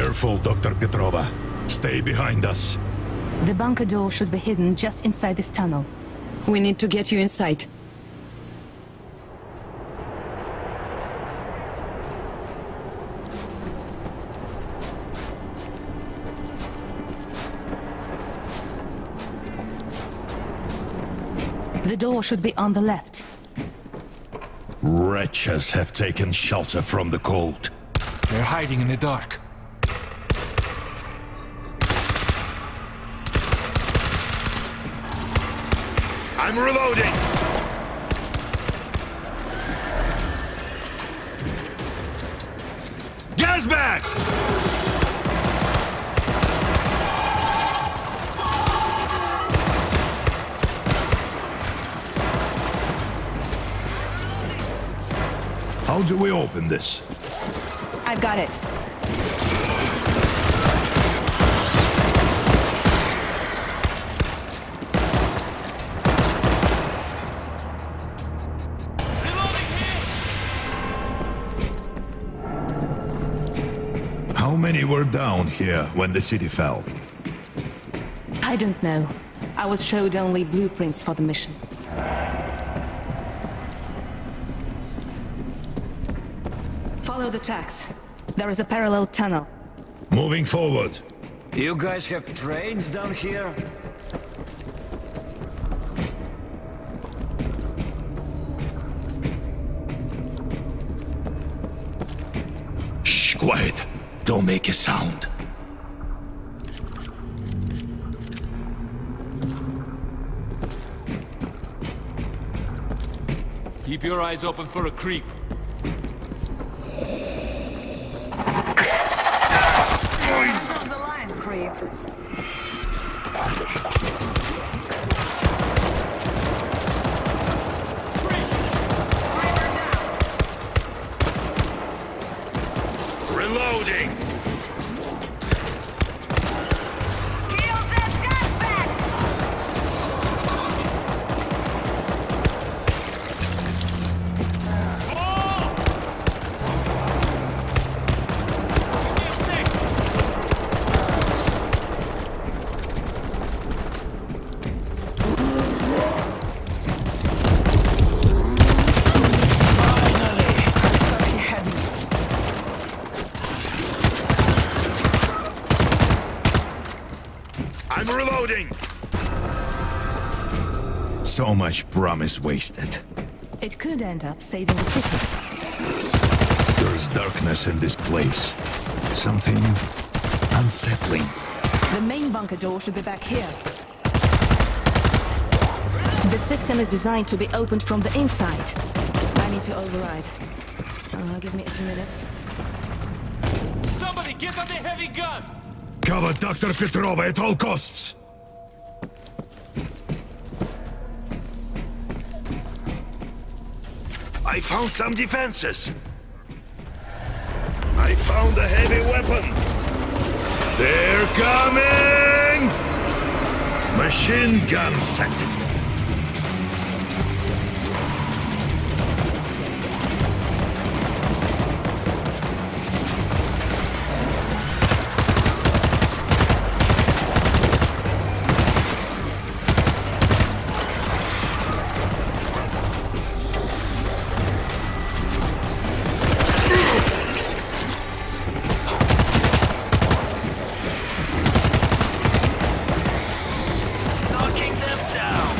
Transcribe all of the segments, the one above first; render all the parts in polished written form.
Careful, Dr. Petrova. Stay behind us. The bunker door should be hidden just inside this tunnel. We need to get you inside. The door should be on the left. Wretches have taken shelter from the cold. They're hiding in the dark. I'm reloading! Gas bag! How do we open this? I've got it. How many were down here when the city fell? I don't know. I was showed only blueprints for the mission. Follow the tracks. There is a parallel tunnel. Moving forward. You guys have trains down here? Shh, quiet. Don't make a sound. Keep your eyes open for a creep. Toes the line, creep. Reloading! I'm reloading! So much promise wasted. It could end up saving the city. There's darkness in this place. Something unsettling. The main bunker door should be back here. The system is designed to be opened from the inside. I need to override. Give me a few minutes. Somebody get on the heavy gun! Cover Dr. Petrova at all costs! I found some defenses! I found a heavy weapon! They're coming! Machine gun set! Knocking them down!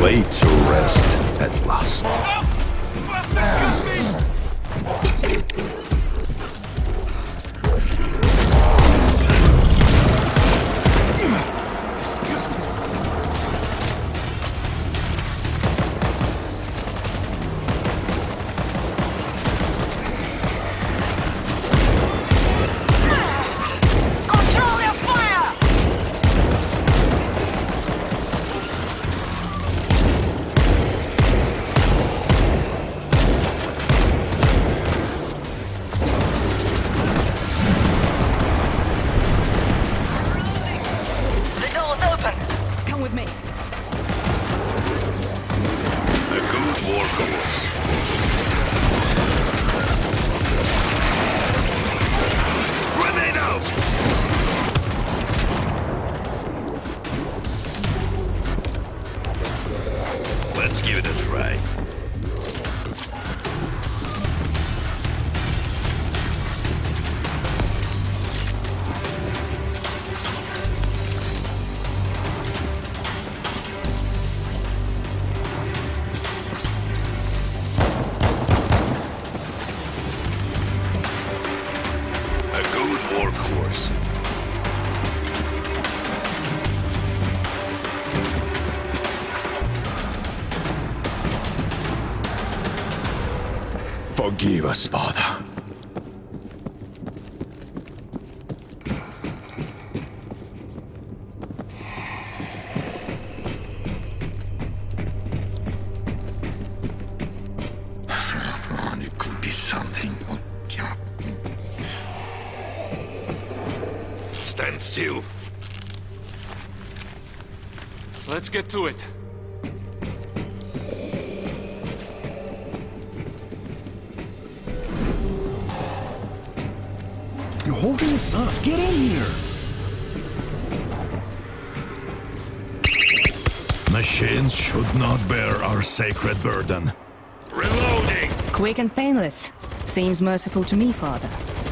Laid to rest at last. Let's give it a try. A good workhorse. Forgive us, Father. It could be something. Stand still. Let's get to it. You're holding us up. Get in here. Machines should not bear our sacred burden. Reloading! Quick and painless. Seems merciful to me, Father.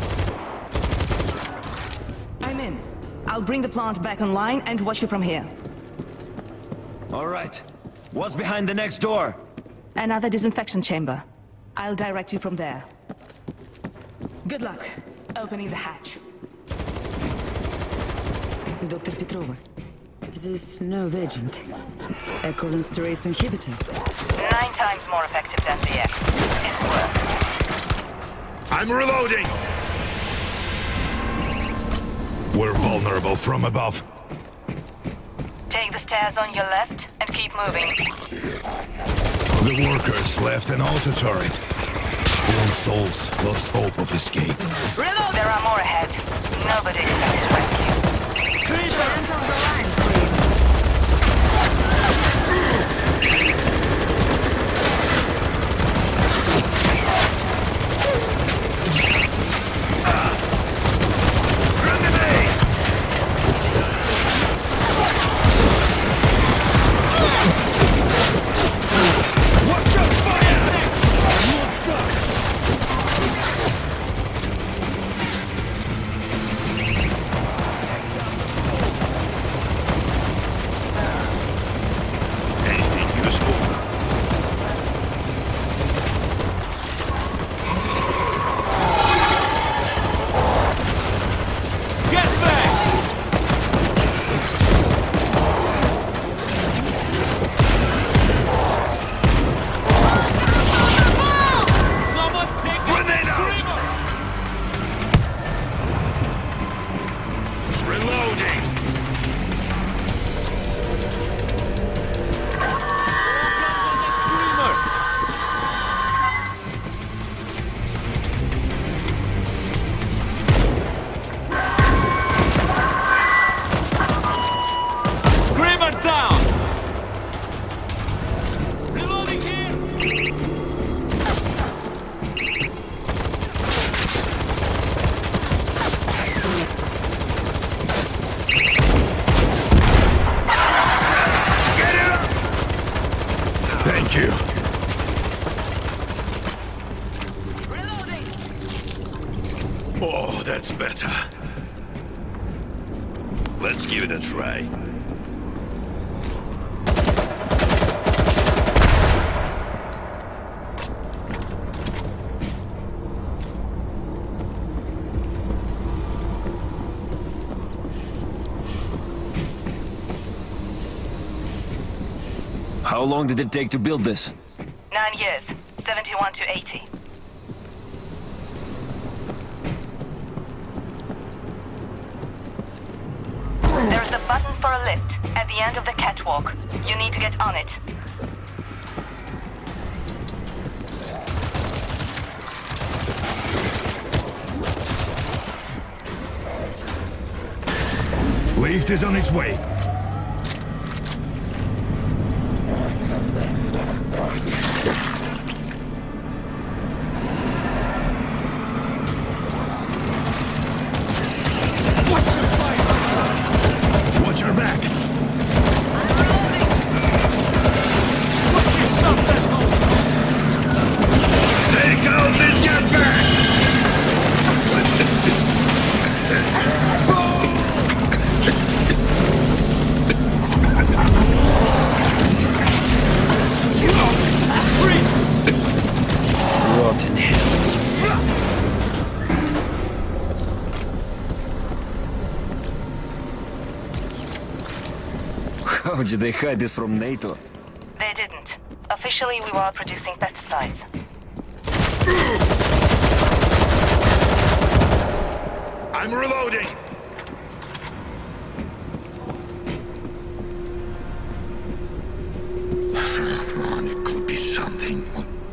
I'm in. I'll bring the plant back online and watch you from here. All right. What's behind the next door? Another disinfection chamber. I'll direct you from there. Good luck opening the hatch. Dr. Petrova, this nerve agent, a cholinesterase inhibitor. 9 times more effective than the X. It's worth. I'm reloading! We're vulnerable from above. Take the stairs on your left and keep moving. The workers left an auto turret. Poor souls lost hope of escape. Reload! There are more ahead. Nobody expects rescue. Creeper enters the line, Creep. Thank you. Reloading! Oh, that's better. Let's give it a try. How long did it take to build this? 9 years, 71 to 80. There's a button for a lift at the end of the catwalk. You need to get on it. Lift is on its way. Watch your back. Take out this gas bag! Rotten hell. How did they hide this from NATO? They didn't. Officially, we were producing pesticides. I'm reloading! Come on, it could be something.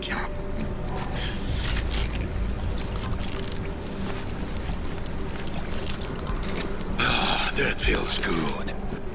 That feels good.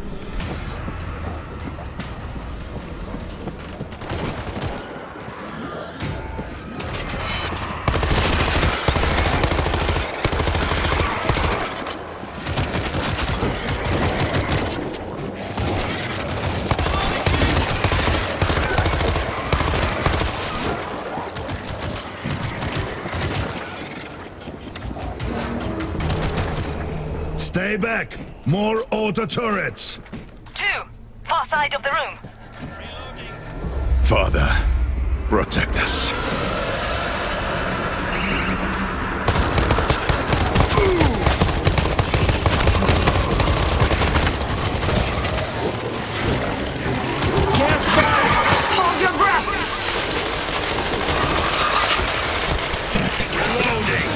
Stay back! More auto turrets! 2, far side of the room. Father, protect us. Hold your breath! Reloading!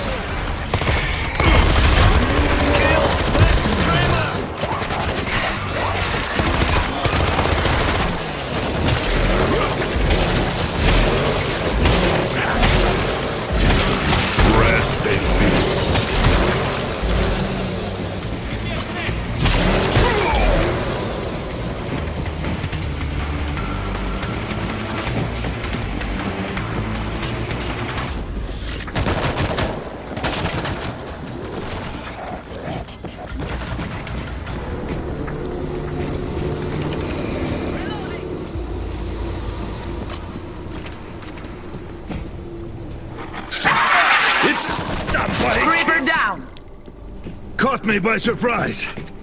Rest in peace. It's somebody! Reaper down! Caught me by surprise!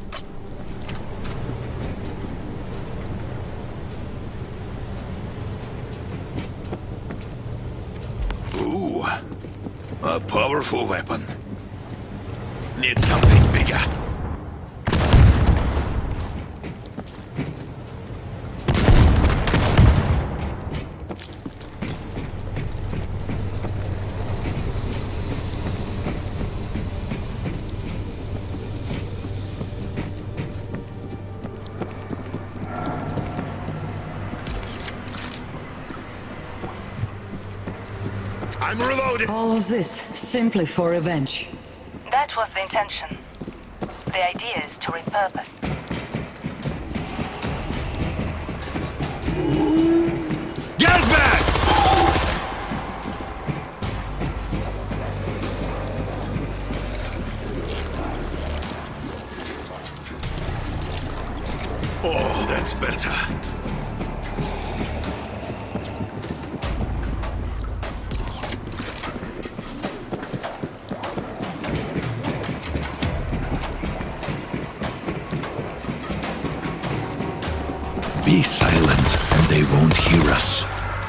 Ooh, a powerful weapon. Need something bigger. I'm reloading! All of this simply for revenge. That was the intention. The idea is to repurpose. Gas bag! Oh, that's better. Be silent, and they won't hear us.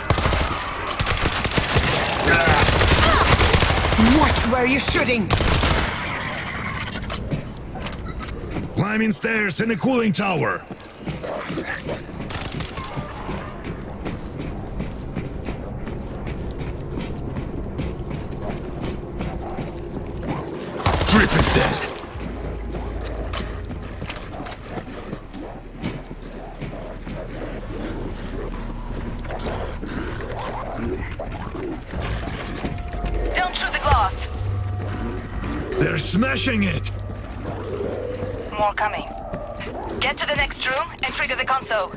Watch where you're shooting! Climbing stairs in the cooling tower. Don't shoot the glass. They're smashing it! More coming. Get to the next room and trigger the console.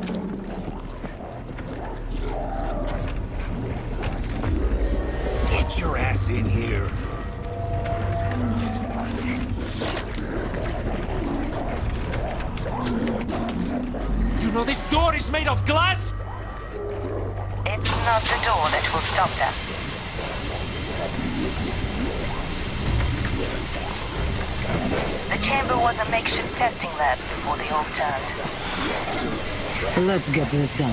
Get your ass in here. You know this door is made of glass? It's not the door that will stop them. The chamber was a makeshift testing lab before they all turned. Let's get this done.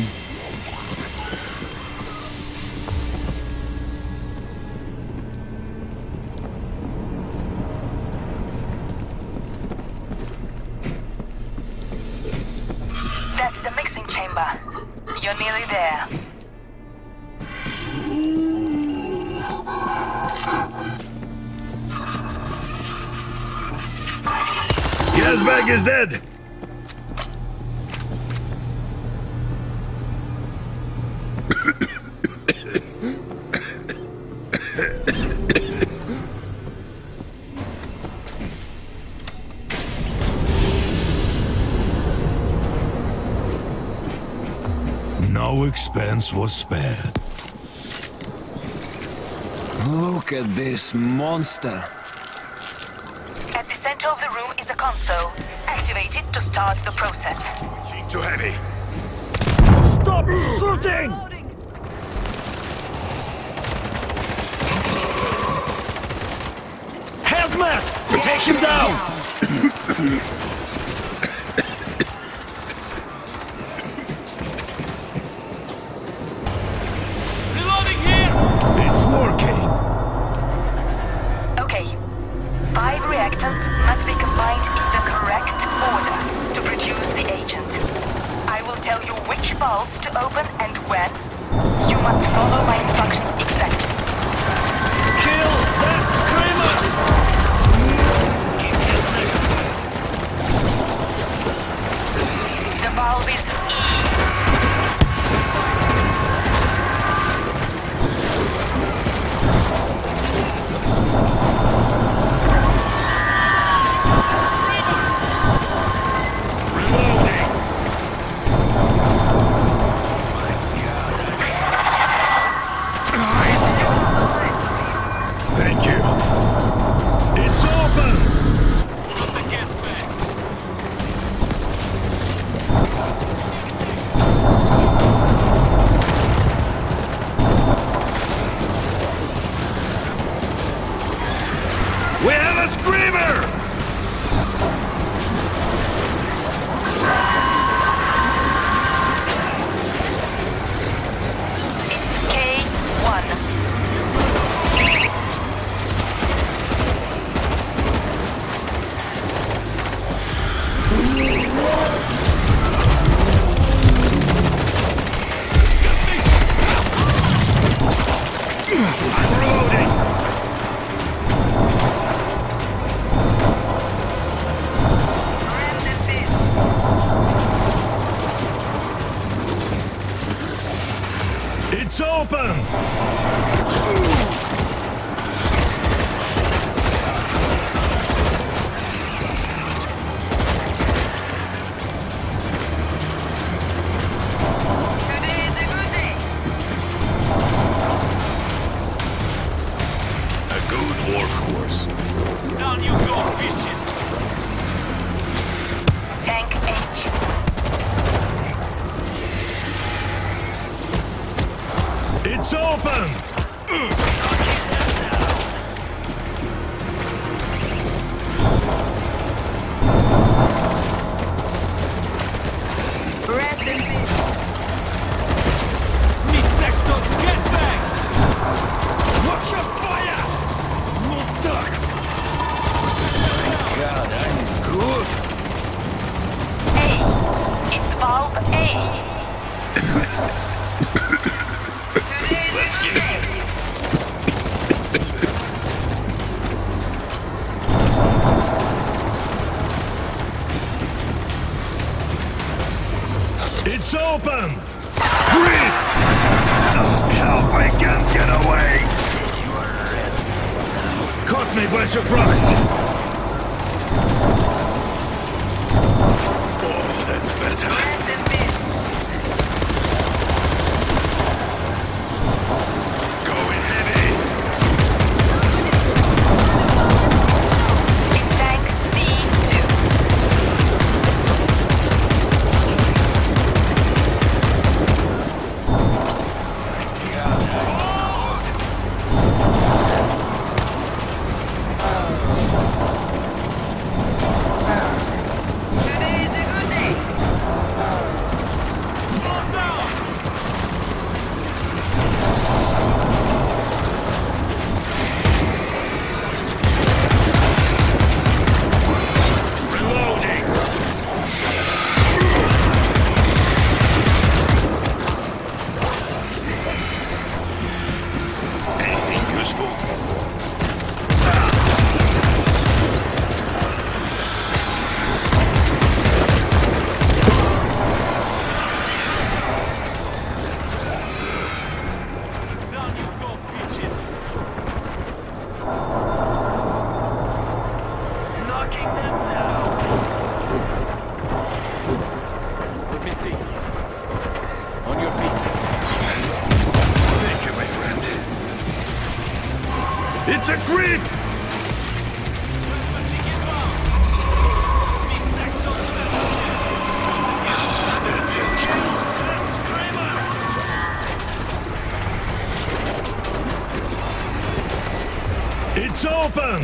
That's the mixing chamber. You're nearly there. Yazbek is dead! No expense was spared. Look at this monster. At the center of the room is a console. Activate it to start the process. Too heavy. Stop shooting! Hazmat! Take him down! Reloading here! It's working! Okay. 5 reactants must be combined in the correct order to produce the agent. I will tell you which valves to open and when. You must follow my instructions exactly. Kill that screamer! The valve is Thank you. It's open! Put the gas back. We have a screamer! It's K1. It's open! Today is a good day. A good workhorse. Down you go, bitches! Tank H. It's open! Rest in peace. Meet Sexton's gas bag! Watch your fire! No duck! God, I'm good. A. It's valve A. Let's get it. It's open! Grip! Help, I can't get away! Caught me by surprise! Oh, that's better. Going heavy! In tank D2. Today is a good day. Reloading! Anything useful? Down you go, bitches! Knocking them down! Let me see. On your feet. Thank you, my friend. It's a creep! That feels good. It's open!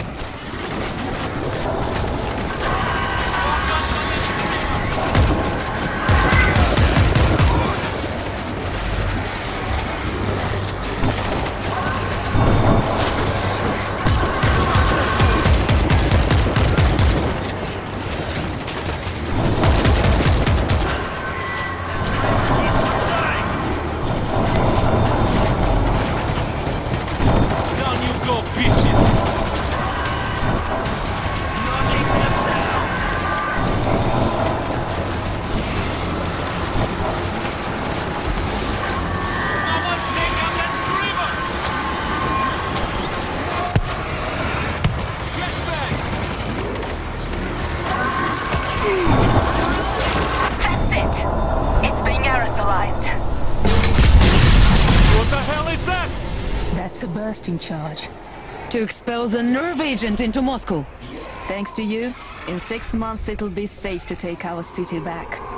Down you go, bitches! Knocking them down! Someone take out that screamer! Yes, bang! That's it. It's being aerosolized. What the hell is that? That's a bursting charge. To expel the nerve agent into Moscow. Thanks to you, in 6 months it'll be safe to take our city back.